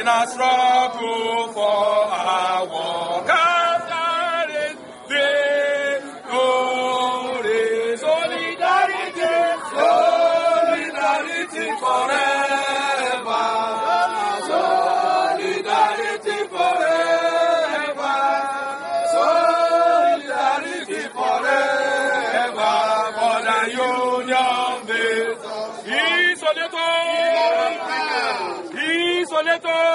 in a struggle for our God, victory. Solidarity, solidarity forever. Solidarity forever. Solidarity forever. For the union, Isoleto.